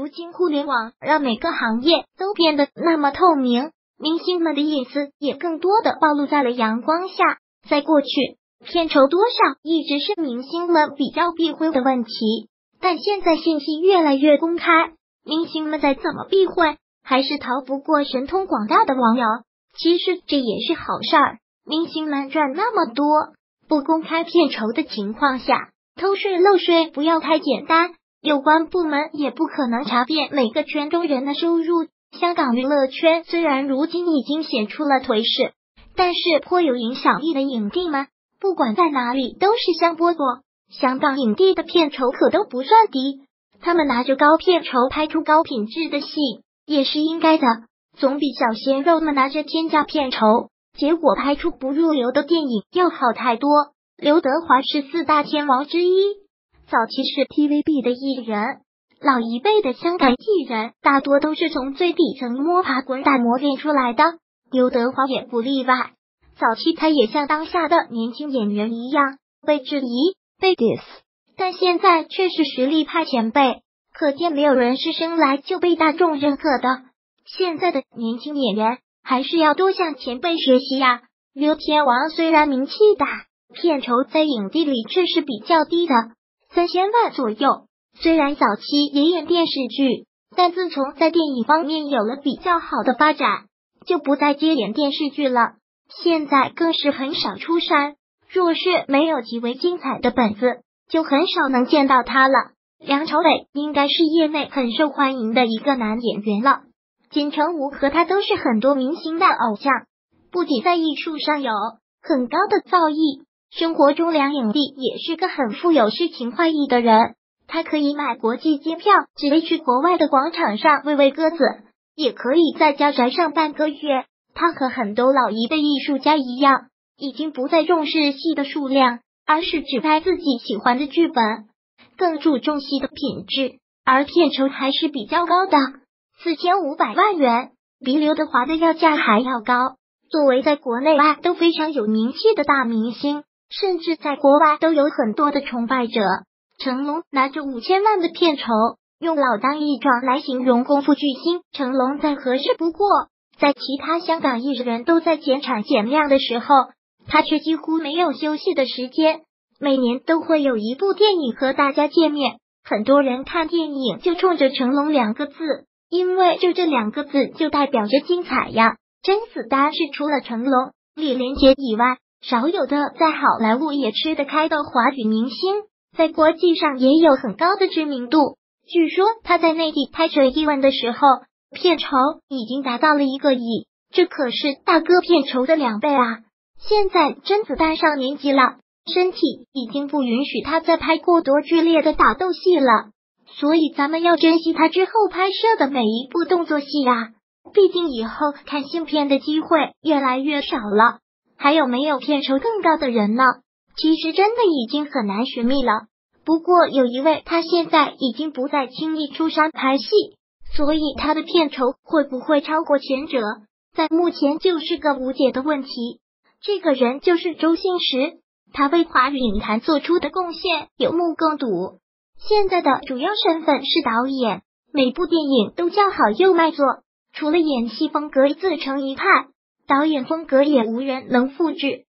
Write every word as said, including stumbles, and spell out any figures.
如今互联网让每个行业都变得那么透明，明星们的隐私也更多的暴露在了阳光下。在过去，片酬多少一直是明星们比较避讳的问题，但现在信息越来越公开，明星们再怎么避讳，还是逃不过神通广大的网友。其实这也是好事儿，明星们赚那么多，不公开片酬的情况下，偷税漏税不要太简单，有关部门也不可能查遍每个圈中人的收入。香港娱乐圈虽然如今已经显出了颓势，但是颇有影响力的影帝们，不管在哪里都是香饽饽。香港影帝的片酬可都不算低，他们拿着高片酬拍出高品质的戏，也是应该的，总比小鲜肉们拿着天价片酬，结果拍出不入流的电影要好太多。刘德华是四大天王之一，早期是 T V B 的艺人，老一辈的香港艺人大多都是从最底层摸爬滚打磨练出来的，刘德华也不例外。早期他也像当下的年轻演员一样被质疑、被 diss， 但现在却是实力派前辈，可见没有人是生来就被大众认可的。现在的年轻演员还是要多向前辈学习呀。刘天王虽然名气大，片酬在影帝里却是比较低的，三千万左右。虽然早期也演电视剧，但自从在电影方面有了比较好的发展，就不再接演电视剧了。现在更是很少出山，若是没有极为精彩的本子，就很少能见到他了。梁朝伟应该是业内很受欢迎的一个男演员了，金城武和他都是很多明星的偶像，不仅在艺术上有很高的造诣，生活中梁影帝也是个很富有诗情画意的人。他可以买国际机票，直接去国外的广场上喂喂鸽子，也可以在家宅上半个月。他和很多老一辈艺术家一样，已经不再重视戏的数量，而是只拍自己喜欢的剧本，更注重戏的品质，而片酬还是比较高的，四千五百万元，比刘德华的要价还要高。作为在国内外都非常有名气的大明星，甚至在国外都有很多的崇拜者。成龙拿着五千万的片酬，用老当益壮来形容功夫巨星，成龙再合适不过。在其他香港艺人都在减产减量的时候，他却几乎没有休息的时间，每年都会有一部电影和大家见面。很多人看电影就冲着成龙两个字，因为就这两个字就代表着精彩呀。甄子丹是除了成龙、李连杰以外，少有的在好莱坞也吃得开的华语明星，在国际上也有很高的知名度。据说他在内地拍摄一吻的时候，片酬已经达到了一个亿，这可是大哥片酬的两倍啊！现在甄子丹上年纪了，身体已经不允许他再拍过多剧烈的打斗戏了，所以咱们要珍惜他之后拍摄的每一部动作戏啊！毕竟以后看新片的机会越来越少了。还有没有片酬更高的人呢？其实真的已经很难寻觅了。不过有一位，他现在已经不再轻易出山拍戏，所以他的片酬会不会超过前者，在目前就是个无解的问题。这个人就是周星驰，他为华语影坛做出的贡献有目共睹。现在的主要身份是导演，每部电影都叫好又卖座，除了演戏风格自成一派，导演风格也无人能复制。